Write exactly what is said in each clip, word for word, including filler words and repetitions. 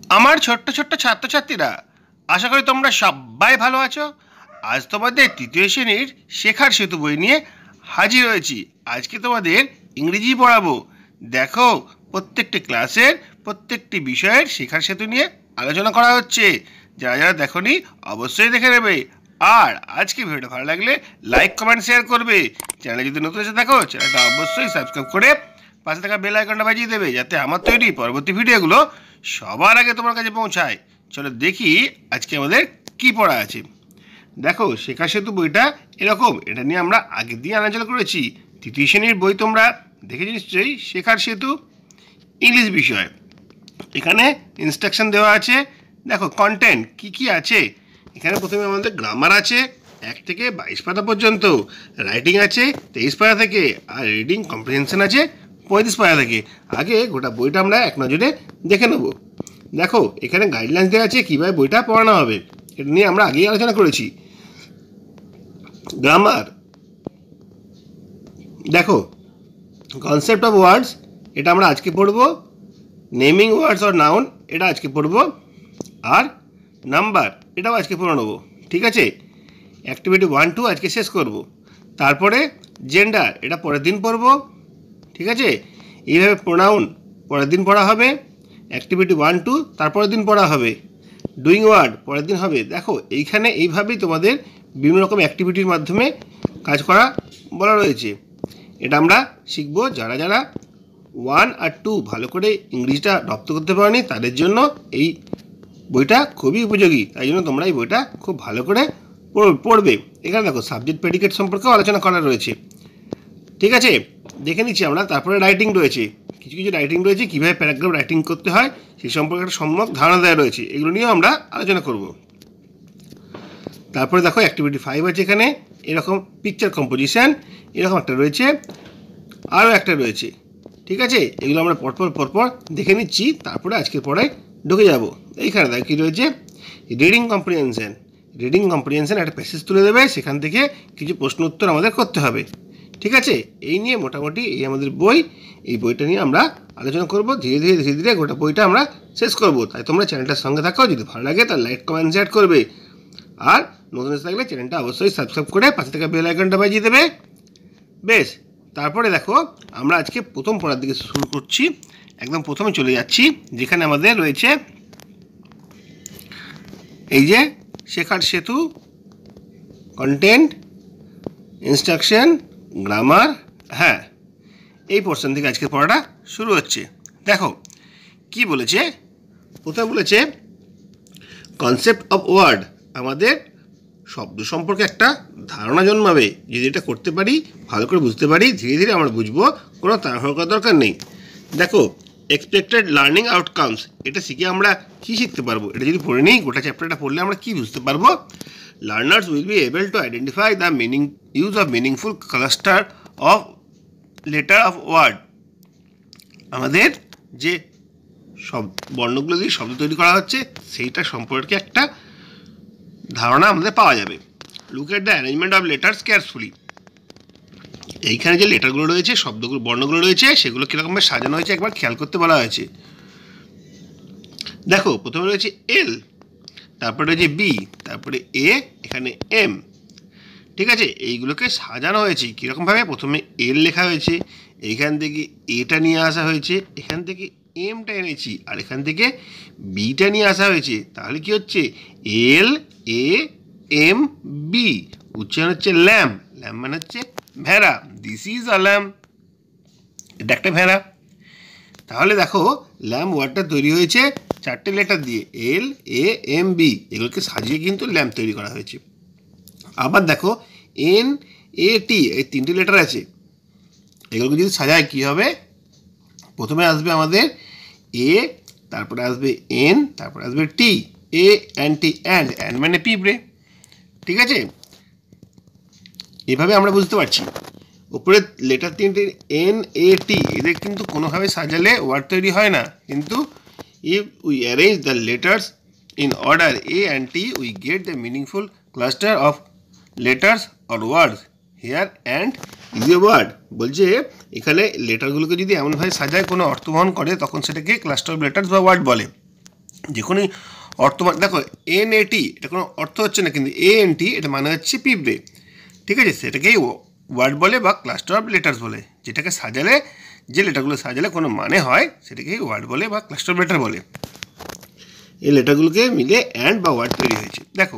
আমার ছোট্ট ছোট্ট ছাত্রছাত্রীরা, আশা করি তোমরা সবাই ভালো আছো। আজ তোমাদের তৃতীয় শ্রেণীর শেখার সেতু বই নিয়ে হাজির হয়েছি। আজকে তোমাদের ইংরেজি পড়াবো। দেখো, প্রত্যেকটি ক্লাসের প্রত্যেকটি বিষয়ের শেখার সেতু নিয়ে আলোচনা করা হচ্ছে। যারা যারা দেখোনি অবশ্যই দেখে নেবে। আর আজকে ভিডিওটা ভালো লাগলে লাইক কমেন্ট শেয়ার করবে। চ্যানেলে যদি নতুন এসে দেখো, চ্যানেলটা অবশ্যই সাবস্ক্রাইব করে পাশে থাকা বেল আইকনটা বাজিয়ে দেবে, যাতে আমার তৈরি পরবর্তী ভিডিওগুলো সবার আগে তোমার কাছে পৌঁছায়। চলো দেখি আজকে আমাদের কি পড়া আছে। দেখো, শেখার সেতু বইটা এরকম, এটা নিয়ে আমরা আগের দিয়ে আলোচনা করেছি। তৃতীয় শ্রেণীর বই তোমরা দেখেছো নিশ্চয়ই, শেখার সেতু ইংলিশ বিষয়। এখানে ইনস্ট্রাকশন দেওয়া আছে। দেখো কন্টেন্ট কি কি আছে। এখানে প্রথমে আমাদের গ্রামার আছে এক থেকে বাইশ পাতা পর্যন্ত, রাইটিং আছে তেইশ পাতা থেকে, আর রিডিং কম্প্রিহেনশন আছে পঁয়ত্রিশ পাতা থেকে। আগে গোটা বইটা আমরা এক নজরে দেখে নেব। দেখো এখানে গাইডলাইন্স দেওয়া আছে কীভাবে বইটা পড়ানো হবে, এটা নিয়ে আমরা আগেই আলোচনা করেছি। গ্রামার, দেখো কনসেপ্ট অফ ওয়ার্ডস, এটা আমরা আজকে পড়ব। নেমিং ওয়ার্ডস অর নাউন, এটা আজকে পড়ব। আর নাম্বার, এটাও আজকে পড়ে নেবো, ঠিক আছে। অ্যাক্টিভিটি ওয়ান টু আজকে শেষ করব। তারপরে জেন্ডার, এটা পরের দিন পড়ব, ঠিক আছে। এইভাবে প্রোনাউন পরের দিন পড়া হবে। অ্যাক্টিভিটি ওয়ান টু তারপরের দিন পড়া হবে। ডুইং ওয়ার্ড পরের দিন হবে। দেখো এইখানে এইভাবেই তোমাদের বিভিন্ন রকম অ্যাক্টিভিটির মাধ্যমে কাজ করা বলা রয়েছে। এটা আমরা শিখবো। যারা যারা ওয়ান আর টু ভালো করে ইংরেজিটা রপ্ত করতে পারেনি, তাদের জন্য এই বইটা খুবই উপযোগী। তাই জন্য তোমরা এই বইটা খুব ভালো করে পড়বে। এখানে দেখো সাবজেক্ট প্রেডিকেট সম্পর্কেও আলোচনা করা রয়েছে, ঠিক আছে। দেখে নিচ্ছি আমরা। তারপরে রাইটিং রয়েছে, কিছু কিছু রাইটিং রয়েছে, কীভাবে প্যারাগ্রাফ রাইটিং করতে হয় সেই সম্পর্কে একটা সম্যক ধারণা দেওয়া রয়েছে। এগুলো নিয়েও আমরা আলোচনা করব। তারপরে দেখো অ্যাক্টিভিটি ফাইভ আছে এখানে, এরকম পিকচার কম্পোজিশন এরকম একটা রয়েছে, আরও একটা রয়েছে, ঠিক আছে। এগুলো আমরা পরপর পরপর দেখে নিচ্ছি, তারপরে আজকের পড়ায় ঢুকে যাব। এইখানে দেখো কী রয়েছে, রিডিং কম্প্রিহেনশন। রিডিং কম্প্রিহেনশন একটা প্যাসেজ তুলে দেবে, সেখান থেকে কিছু প্রশ্ন উত্তর আমাদের করতে হবে, ঠিক আছে। এই নিয়ে মোটামুটি এই আমাদের বই। এই বইটা নিয়ে আমরা আলোচনা করব। ধীরে ধীরে ধীরে ধীরে গোটা বইটা আমরা শেষ করব। তাই তোমরা চ্যানেলটার সঙ্গে থাকো। যদি ভালো লাগে তাহলে লাইক কমেন্ট শেয়ার করবে। আর নতুন এসে থাকলে চ্যানেলটা অবশ্যই সাবস্ক্রাইব করে পাশে থেকে বেল আইকনটা বাজিয়ে দেবে। বেশ, তারপরে দেখো আমরা আজকে প্রথম পড়ার দিকে শুরু করছি। একদম প্রথমে চলে যাচ্ছি, যেখানে আমাদের রয়েছে এই যে শেখার সেতু, কন্টেন্ট, ইনস্ট্রাকশন, গ্রামার। হ্যাঁ, এই পোর্শন থেকে আজকের পড়াটা শুরু হচ্ছে। দেখো কি বলেছে। প্রথমে বলেছে কনসেপ্ট অফ ওয়ার্ড, আমাদের শব্দ সম্পর্কে একটা ধারণা জন্মাবে। যদি এটা করতে পারি, ভালো করে বুঝতে পারি, ধীরে ধীরে আমরা বুঝবো, কোনো তাড়াহুড়ো করার দরকার নেই। দেখো এক্সপেক্টেড লার্নিং আউটকামস, এটা শিখে আমরা কী শিখতে পারবো, এটা যদি পড়ে নিই, গোটা চ্যাপ্টারটা পড়লে আমরা কী বুঝতে পারবো। Learners will be able to identify the meaning use of meaningful cluster of letter of word, আমাদের যে সব বর্ণগুলো দিয়ে শব্দ তৈরি করা হচ্ছে সেইটা সম্পর্কে একটা ধারণা আমাদের পাওয়া যাবে। Look at the arrangement of letters carefully, এইখানে যে লেটারগুলো রয়েছে, শব্দগুলো, বর্ণগুলো রয়েছে, সেগুলো কীরকমভাবে সাজানো হয়েছে একবার খেয়াল করতে বলা হয়েছে। দেখো প্রথমে রয়েছে এল, তারপরে রয়েছে বি, তারপরে এ, এখানে এম, ঠিক আছে। এইগুলোকে সাজানো হয়েছে কীরকমভাবে। প্রথমে এল লেখা হয়েছে, এইখান থেকে এটা নিয়ে আসা হয়েছে, এখান থেকে এমটা এনেছি, আর এখান থেকে বিটা নিয়ে আসা হয়েছে। তাহলে কি হচ্ছে, এল এ এম বি। উচ্চারণ হচ্ছে ল্যাম। ল্যাম মানে হচ্ছে ভেড়া। দিস ইজ আ ল্যাম, এটা একটা ভেড়া। তাহলে দেখো ল্যাম ওয়ার্ডটা তৈরি হয়েছে চারটে লেটার দিয়ে, এল এ এম বি। এগুলোকে সাজিয়ে কিন্তু ল্যাম তৈরি করা হয়েছে। আবার দেখো এন এ টি, এই তিনটে লেটার আছে, এগুলোকে যদি সাজায় কী হবে, প্রথমে আসবে আমাদের এ, তারপরে আসবে এন, তারপরে আসবে T, A and T, ant ant মানে পিঁপড়ে, ঠিক আছে। এভাবে আমরা বুঝতে পারছি। উপরে লেটার তিনটে এন এ টি, এদের কিন্তু কোনোভাবে সাজালে ওয়ার্ড তৈরি হয় না, কিন্তু if we arrange the letters in order A and T, we get the meaningful cluster of letters or words. Here ant is a word, বলছে এখানে লেটারগুলোকে যদি এমনভাবে সাজায় কোনো অর্থ বহন করে, তখন সেটাকে ক্লাস্টার অফ লেটার্স বা ওয়ার্ড বলে। যে কোনো অর্থ দেখো এন এ টি এটা কোনো অর্থ হচ্ছে না, কিন্তু এ এন টি এটা মানে হচ্ছে পিঁপড়ে, ঠিক আছে? সেটাকেই ওয়ার্ড বলে বা ক্লাস্টার অফ লেটার্স বলে, যেটাকে সাজালে যে লেটারগুলো সাজালে কোনো মানে হয় সেটাকেই ওয়ার্ড বলে বা ক্লাস্টার অফ লেটার বলে। এই লেটারগুলোকে মিলে অ্যান্ড বা ওয়ার্ড তৈরি হয়েছে। দেখো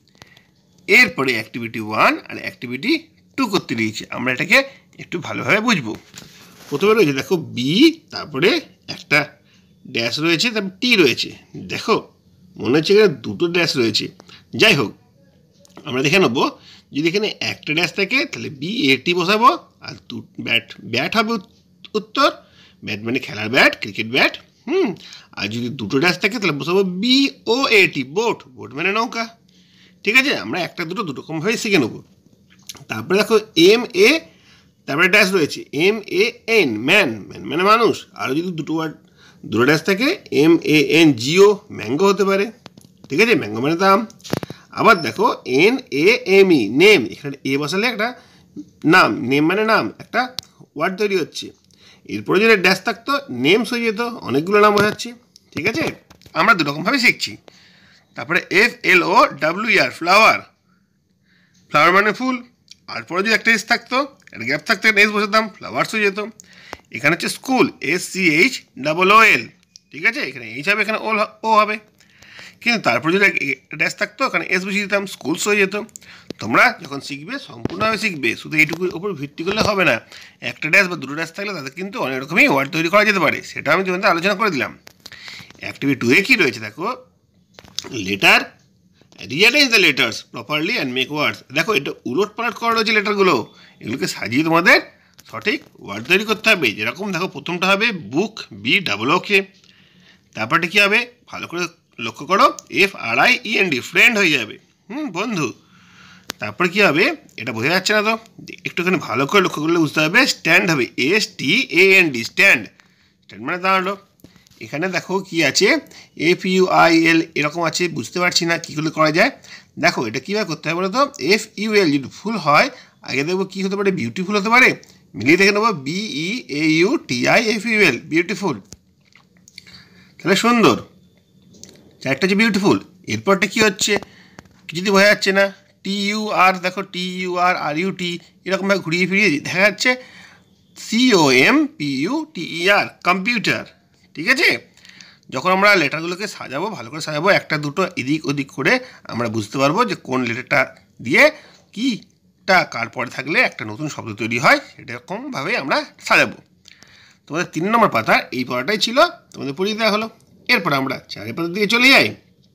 এরপরে অ্যাক্টিভিটি ওয়ান আর অ্যাক্টিভিটি টু করতে দিয়েছি, আমরা এটাকে একটু ভালোভাবে বুঝবো। প্রথমে রয়েছে দেখো বি, তারপরে একটা ড্যাশ রয়েছে, তারপর টি রয়েছে। দেখো মনে হচ্ছে এখানে দুটো ড্যাশ রয়েছে, যাই হোক আমরা দেখে নেবো। যদি এখানে একটা ড্যাশ থাকে তাহলে বি এ টি বসাবো, আর দু ব্যাট ব্যাট হবে উত্তর, ব্যাট মানে খেলার ব্যাট, ক্রিকেট ব্যাট। হুম আর যদি দুটো ড্যাশ থাকে তাহলে বসাবো B O A T, boat, boat মানে নৌকা। ঠিক আছে, আমরা একটা দুটো দুটো রকমভাবে শিখে নেবো। তারপরে দেখো এম এ, তারপরে ড্যাশ রয়েছে M A N, man, man মানে মানুষ। আরও যদি দুটো ওয়ার্ড দুটো ড্যাশ থাকে M A N G O, mango হতে পারে। ঠিক আছে, ম্যাঙ্গো মানে দাম। আবার দেখো N A M E, name, এখানে এ বসালে একটা নাম, নেম মানে নাম, একটা ওয়ার্ড তৈরি হচ্ছে। এরপরে যদি ড্যাশ থাকতো নেমস হয়ে যেত, অনেকগুলো নাম বোঝাচ্ছি। ঠিক আছে, আমরা দুরকমভাবে শিখছি। তারপরে F L O W R, flower, flower মানে ফুল। আর পরে যদি একটা এস থাকতো, একটা গ্যাপ থাকতো, এস বসাতাম, ফ্লাওয়ার্স হয়ে যেত। এখানে হচ্ছে school, S C H double O L. ঠিক আছে, এখানে এইচ হবে, এখানে ওল ও হবে। কিন্তু তারপরে যদি ড্যাশ থাকতো ওখানে এস বসিয়ে দিতাম, স্কুলস হয়ে যেত। তোমরা যখন শিখবে সম্পূর্ণভাবে শিখবে, শুধু এইটুকুর উপর ভিত্তি করলে হবে না। একটা ড্যাশ বা দুটো ড্যাশ থাকলে তাদের কিন্তু অনেক রকমই ওয়ার্ড তৈরি করা যেতে পারে, সেটা আমি তোমাদের আলোচনা করে দিলাম। অ্যাক্টিভিটি টু এ কী রয়েছে দেখো, letter, rearrange the letters properly and make words. দেখো এটা উলট পালট করা রয়েছে লেটারগুলো, এগুলোকে সাজিয়ে তোমাদের সঠিক ওয়ার্ড তৈরি করতে হবে। যেরকম দেখো প্রথমটা হবে বুক, বি ডাবল ওকে। তারপরটা কী হবে ভালো করে লক্ষ্য করো, F R I E N D, friend হয়ে যাবে, হুম বন্ধু। তারপরে কী হবে এটা বোঝা যাচ্ছে না তো, একটুখানি ভালো করে লক্ষ্য করলে বুঝতে হবে। স্ট্যান্ড হবে S T A N D, stand, stand মানে দাঁড়ালো। এখানে দেখো কি আছে, এফ ইউ আই এল এরকম আছে, বুঝতে পারছি না কী করে করা যায়। দেখো এটা কীভাবে করতে হবে বলো তো, এফ ইউ এল যদি ফুল হয় আগে দেখবো কী হতে পারে, বিউটিফুল হতে পারে। মিলিয়ে দেখে নেবো B E A U T I F U L, beautiful, তাহলে সুন্দর। চারটা হচ্ছে বিউটিফুল। এরপরটা কী হচ্ছে যদি বোঝা যাচ্ছে না, টি ইউ আর, দেখো T U R are U T, এরকমভাবে ঘুরিয়ে ফিরিয়ে দেখা যাচ্ছে C O M P U T E R, computer. ঠিক আছে, যখন আমরা লেটারগুলোকে সাজাবো ভালো করে সাজাবো, একটা দুটো এদিক ওদিক করে আমরা বুঝতে পারবো যে কোন লেটারটা দিয়ে কীটা কার পরে থাকলে একটা নতুন শব্দ তৈরি হয়, সেরকমভাবে আমরা সাজাবো। তোমাদের তিন নম্বর পাতা এই পড়াটাই ছিল, তোমাদের পড়িয়ে দেওয়া হলো। এরপর আমরা চারের পাতার দিকে চলে যাই।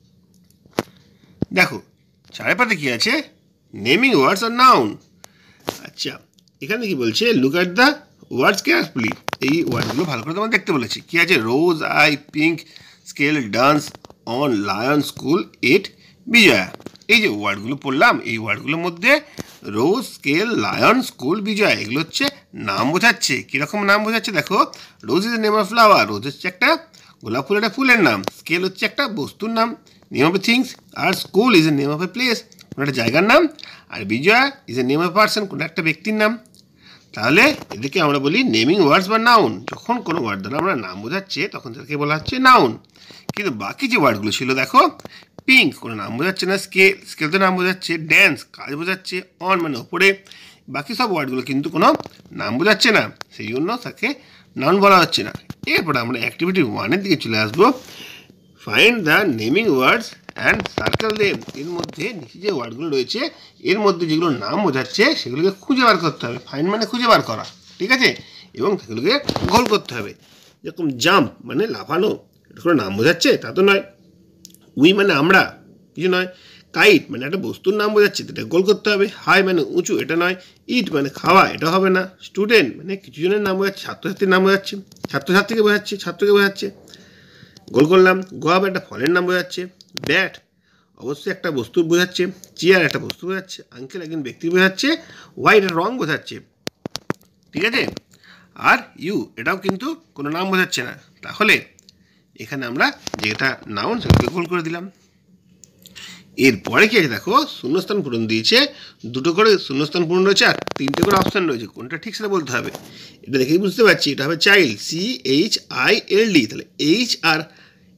দেখো চারের পাতে কী আছে, নেমিং ওয়ার্ডস আর নাউন। আচ্ছা এখানে কি বলছে, look at the words carefully. এই ওয়ার্ডগুলো ভালো করে তোমার দেখতে বলেছি। কী আছে, rose, I, pink, scale, dance, on, lion, school, eat, Vijaya. এই যে ওয়ার্ডগুলো পড়লাম, এই ওয়ার্ডগুলোর মধ্যে rose, scale, lion, school, Vijaya এগুলো হচ্ছে নাম বোঝাচ্ছে। কীরকম নাম বোঝাচ্ছে দেখো, rose is a name of flower, rose হচ্ছে একটা গোলাপ ফুল, একটা ফুলের নাম। স্কেল হচ্ছে একটা বস্তুর নাম, নেম অফ এ থিংস। আর school is a name of a place, কোনো একটা জায়গার নাম। আর Vijaya is a name of a person, কোনো একটা ব্যক্তির নাম। তাহলে এদেরকে আমরা বলি নেমিং ওয়ার্ডস বা নাউন। যখন কোনো ওয়ার্ড দ্বারা আমরা নাম বোঝাচ্ছে তখন তাদেরকে বলা হচ্ছে নাউন। কিন্তু বাকি যে ওয়ার্ডগুলো ছিল দেখো, পিঙ্ক কোনো নাম বোঝাচ্ছে না, স্কেল, স্কেল তো নাম বোঝাচ্ছে, ড্যান্স কাজ বোঝাচ্ছে, অন মানে ওপরে, বাকি সব ওয়ার্ডগুলো কিন্তু কোনো নাম বোঝাচ্ছে না, সেই জন্য তাকে নাউন বলা হচ্ছে না। এরপরে আমরা অ্যাক্টিভিটি ওয়ানের দিকে চলে আসবো। Find the naming words and circle them. এর মধ্যে নিচে যে ওয়ার্ডগুলো রয়েছে এর মধ্যে যেগুলো নাম বোঝাচ্ছে সেগুলোকে খুঁজে বার করতে হবে। ফাইন্ড মানে খুঁজে বার করা, ঠিক আছে, এবং সেগুলোকে গোল করতে হবে। যেরকম জাম্প মানে লাফানো, এটা কোনো নাম বোঝাচ্ছে তা তো নয়। উই মানে আমরা, কিছু নয়। কাইট মানে একটা বস্তুর নাম বোঝাচ্ছে, এটা গোল করতে হবে। হাই মানে উঁচু, এটা নয়। ইট মানে খাওয়া, এটা হবে না। স্টুডেন্ট মানে কিছু জনের নাম বোঝাচ্ছে, ছাত্রছাত্রীর নাম বোঝাচ্ছে, ছাত্রছাত্রীকে বোঝাচ্ছে, ছাত্রকে বোঝাচ্ছে, গোল করলাম। গোয়াব একটা ফলের নাম বোঝাচ্ছে। ব্যাট অবশ্যই একটা বস্তু বোঝাচ্ছে। চেয়ার একটা বস্তু বোঝাচ্ছে। আঙ্কেল একজন ব্যক্তি বোঝাচ্ছে। হোয়াইট রং বোঝাচ্ছে, ঠিক আছে। আর ইউ এটাও কিন্তু কোনো নাম বোঝাচ্ছে না। তাহলে এখানে আমরা যেটা নাউন সেটাকে গোল করে দিলাম। এরপরে কি আছে দেখো, শূন্যস্থান পূরণ দিয়েছে, দুটো করে শূন্যস্থান পূরণ রয়েছে আর তিনটে করে অপশান রয়েছে। কোনটা ঠিক সেটা বলতে হবে। এটা দেখেই বুঝতে পারছি এটা হবে child, C H I L D. তাহলে এইচ আর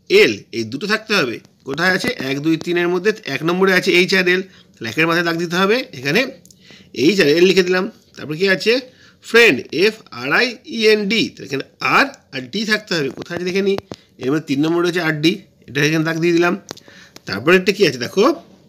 এল এই দুটো থাকতে হবে। কোথায় আছে? এক দুই তিনের মধ্যে এক নম্বরে আছে এইচ আর এল, তাহলে একের মাথায় দাগ দিতে হবে। এখানে এইচ আর এল লিখে দিলাম। তারপর কি আছে? Friend, F R I E N D, তাহলে এখানে আর আর ডি থাকতে হবে। কোথায় আছে দেখে নিই, এর মধ্যে তিন নম্বরে আছে আর ডি, এটা এখানে দাগ দিয়ে দিলাম। তারপরে একটা কী আছে দেখো,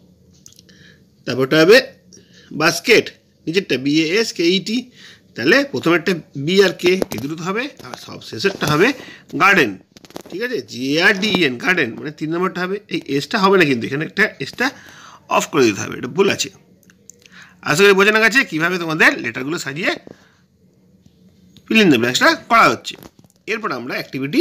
তারপরটা হবে বাস্কেট, নিচেরটা বি এ এস কে ই টি, তাহলে প্রথমেরটা বি আর কে এই দুটো হবে, আর সব শেষেরটা হবে গার্ডেন। ঠিক আছে, G R D N garden, মানে তিন নম্বরটা হবে। এই এসটা হবে না কিন্তু, এখানে একটা এসটা অফ করে দিতে হবে, এটা ভুল আছে। আশা করি বোঝানো গেছে কীভাবে তোমাদের লেটারগুলো সাজিয়ে ফিল ইন দ্য ব্ল্যাঙ্কসটা করা হচ্ছে। এরপর আমরা অ্যাক্টিভিটি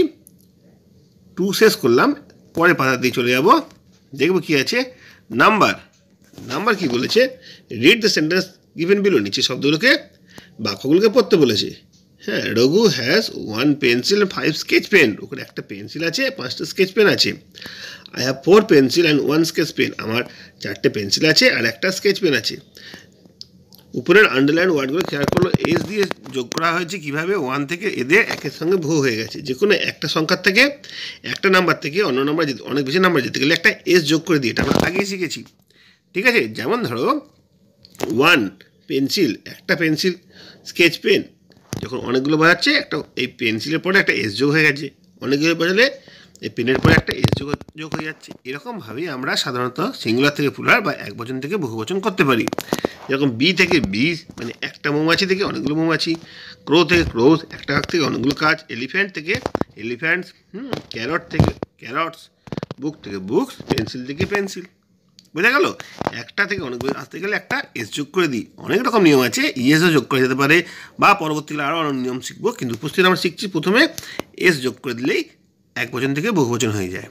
টু শেষ করলাম, পরের পাতা দিয়ে চলে যাব, দেখব কি আছে। নাম্বার নাম্বার কি বলেছে? Read the sentence given below, নিচে শব্দগুলোকে বাক্যগুলোকে পড়তে বলেছে। হ্যাঁ, Raghu has one pencil five sketch pen, ওখানে একটা পেন্সিল আছে, পাঁচটা স্কেচ পেন আছে। I have four pencil and one sketch pen, আমার চারটে পেন্সিল আছে আর একটা স্কেচ পেন আছে। উপরের আন্ডারলাইন ওয়ার্ডগুলো খেয়াল করলো, এস দিয়ে যোগ করা হয়েছে কীভাবে? ওয়ান থেকে এদের একের সঙ্গে ভো হয়ে গেছে। যে কোনো একটা সংখ্যার থেকে একটা নাম্বার থেকে অন্য নাম্বার যেতে, অনেক বেশি নাম্বার যেতে গেলে একটা এস যোগ করে দিয়ে, এটা আমরা আগেই শিখেছি। ঠিক আছে, যেমন ধরো ওয়ান পেন্সিল, একটা পেন্সিল, স্কেচ পেন, যখন অনেকগুলো বোঝাচ্ছে একটা এই পেন্সিলের পরে একটা এস যোগ হয়ে গেছে, অনেকগুলো বোঝালে এই পেনের পরে একটা এস যোগ যোগ হয়ে যাচ্ছে। এরকমভাবেই আমরা সাধারণত সিঙ্গুলার থেকে প্লুরাল বা এক বচন থেকে বহু বচন করতে পারি। যেরকম বি থেকে বিজ, মানে একটা মৌমাছি থেকে অনেকগুলো মৌমাছি। ক্রো থেকে ক্রোজ, একটা কাক থেকে অনেকগুলো কাজ। এলিফ্যান্ট থেকে এলিফ্যান্টস, হুম ক্যারট থেকে ক্যারটস, বুক থেকে বুকস, পেন্সিল থেকে পেন্সিল। বোঝা গেল? একটা থেকে অনেকগুলো আসতে গেলে একটা এস যোগ করে দিই। অনেক রকম নিয়ম আছে, ইএসও যোগ করে যেতে পারে, বা পরবর্তীকালে আরও অনেক নিয়ম শিখবো, কিন্তু উপস্থিত আমরা শিখছি প্রথমে এস যোগ করে দিলেই এক বচন থেকে বহু বচন হয়ে যায়।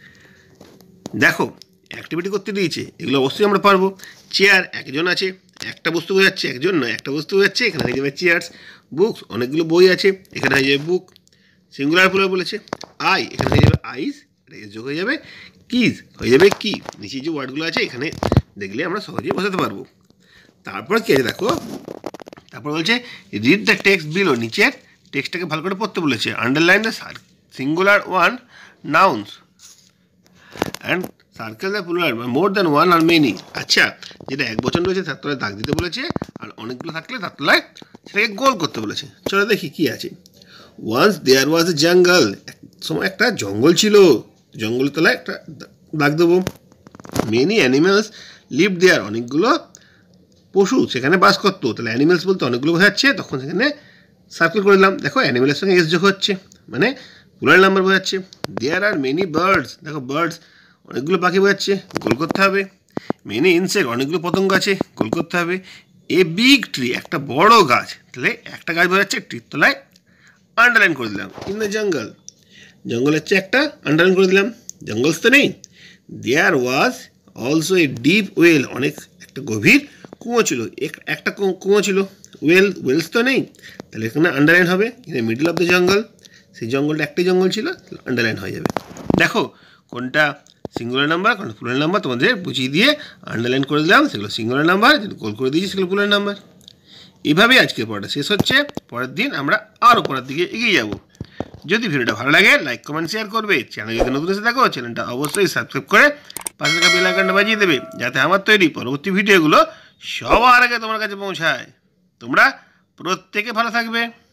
দেখো অ্যাক্টিভিটি করতে দিয়েছে, এগুলো অবশ্যই আমরা পারবো। চেয়ার, একজন আছে, একটা বস্তু বোঝাচ্ছে, একজন নয় একটা বস্তু বোঝাচ্ছে, এখানে হয়ে যাবে চেয়ার্স। বুকস, অনেকগুলো বই আছে, এখানে হয়ে যাবে বুক। সিঙ্গুলার প্লুরাল বলেছে। আই, এখানে হয়ে যাবে আইস, এটা এস যোগ হয়ে যাবে। কিজ হয়ে যাবে কি, নিচে যে ওয়ার্ডগুলো আছে এখানে দেখলে আমরা সহজেই বোঝাতে পারবো। তারপর কি আছে দেখো, তারপর বলছে রিড দ্য টেক্সট বিলো, নিচের টেক্সটটাকে ভালো করে পড়তে বলেছে। Underline the singular one nouns and circle the plural more than one or many. আচ্ছা, যেটা এক বচন রয়েছে তার তলায় দাগ দিতে বলেছে, আর অনেকগুলো থাকলে তার তলায় সেটাকে গোল করতে বলেছে। চলো দেখি কি আছে। ওয়ান্স দেয়ার ওয়াজ এ জঙ্গল, এক সময় একটা জঙ্গল ছিল, জঙ্গলের তলায় একটা দাগ দেবো। মেনি অ্যানিমেলস লিভ দেয়ার, অনেকগুলো পশু সেখানে বাস করতো, তাহলে অ্যানিমেলস বলতে অনেকগুলো বোঝাচ্ছে, তখন সেখানে সার্কেল করে দিলাম। দেখো অ্যানিমেলের সঙ্গে এস যোগ হচ্ছে, মানে প্লুরাল নাম্বার বোঝাচ্ছে। দেয়ার আর মেনি বার্ডস, দেখো বার্ডস অনেকগুলো পাখি বোঝাচ্ছে, গোল করতে হবে। মেনি ইনসেক্ট, অনেকগুলো পতঙ্গ আছে, গোল করতে হবে। এ বিগ ট্রি, একটা বড় গাছ, তাহলে একটা গাছ বোঝাচ্ছে, ট্রির তলায় আন্ডারলাইন করে দিলাম। ইন দ্য জঙ্গল, জঙ্গল হচ্ছে একটা, আন্ডারলাইন করে দিলাম। জঙ্গলস তো নেই। There was also a deep well, অনেক একটা গভীর কুঁয়ো ছিল, একটা কুঁয়ো ছিল। ওয়েল, ওয়েলস তো নেই, তাহলে এখানে আন্ডারলাইন হবে। এখানে মিডল অফ দ্য জঙ্গল, সেই জঙ্গলটা একটাই জঙ্গল ছিল, আন্ডারলাইন হয়ে যাবে। দেখো কোনটা সিঙ্গুলার নাম্বার কোনটা প্লুরাল নাম্বার তোমাদের বুঝিয়ে দিয়ে আন্ডারলাইন করে দিলাম, সেগুলো সিঙ্গুলার নাম্বার, যেটা গোল করে দিয়েছি সেগুলো প্লুরাল নাম্বার। এইভাবেই আজকের পড়াটা শেষ হচ্ছে। পরের দিন আমরা আরও পরের দিকে এগিয়ে যাব। যদি ভিডিওটা ভালো লাগে লাইক কমেন্ট শেয়ার করবে। চ্যানেল যদি নতুন এসে থাকো চ্যানেলটা অবশ্যই সাবস্ক্রাইব করে পাশে থাকা বেল আইকনটা বাজিয়ে দেবে, যাতে আমার তৈরি পরবর্তী ভিডিওগুলো সবার আগে তোমার কাছে পৌঁছায়। তোমরা প্রত্যেকে ভালো থাকবে।